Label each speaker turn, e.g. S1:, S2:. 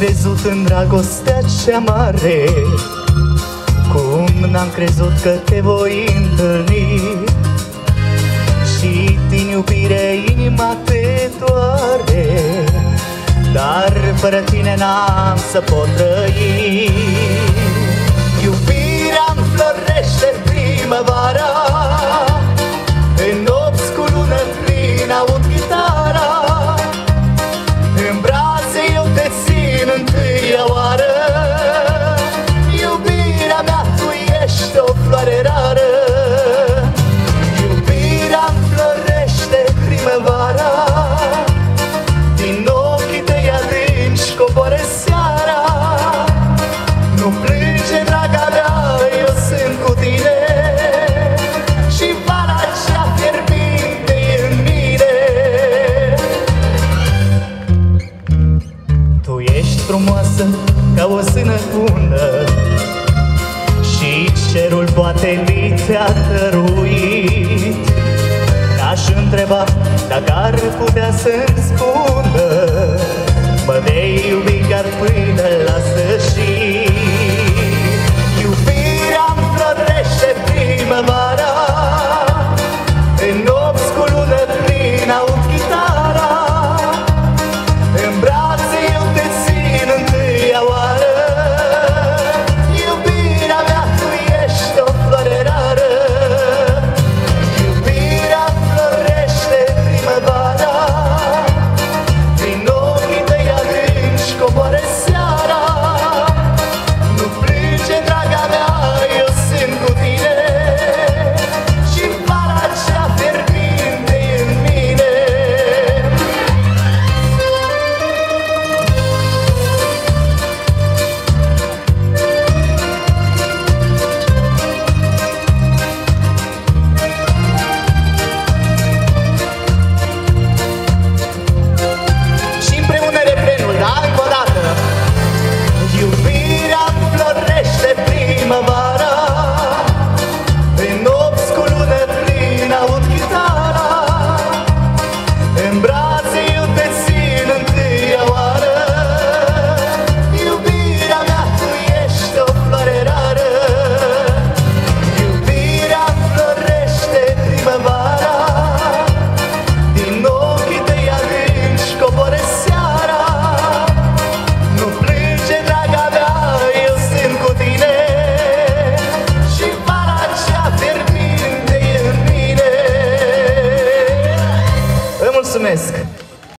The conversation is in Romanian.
S1: crezut în dragostea cea mare, cum n-am crezut că te voi întâlni. Și din iubire inima te doare, dar fără tine n-am să pot trăi. Iubirea înflorește primăvara, în nopți cu lună plină aud chitara. În brațe eu te țin întâia oară, iubirea mea, tu ești o floare rară. Iubirea înflorește primăvara, din ochii tăi adânci coboară seara. Nu plânge, draga mea, eu sunt cu tine, și vara cea fierbinte e în mine. Tu ești frumoasă ca o sână bună, și cerul poate li te-a dăruit. N-aș întreba dacă ar putea să-mi spună, mă vei iubi chiar până la sfârșit. Iubirea înflorește primăvara, în nopți cu lună plină aud chitara. În brațe eu te țin întâia oară, iubirea mea, tu ești o floare rară. Iubirea înflorește primăvara, din ochii tăi adânci coboară seara. Nu plânge, draga mea, eu sunt cu tine, și vara cea fierbinte e în mine. Și împreună refrenul, da? Încă o dată. Iubirea înflorește primăvara, în nopți cu lună plină aud chitara. În brațe eu te țin întâia oară, iubirea mea, tu ești o floare rară. Iubirea înflorește primăvara, din ochii tăi adânci coboară seara. Nu plânge, draga mea, eu sunt cu tine, și vara cea fierbinte e în mine. Vă mulțumesc!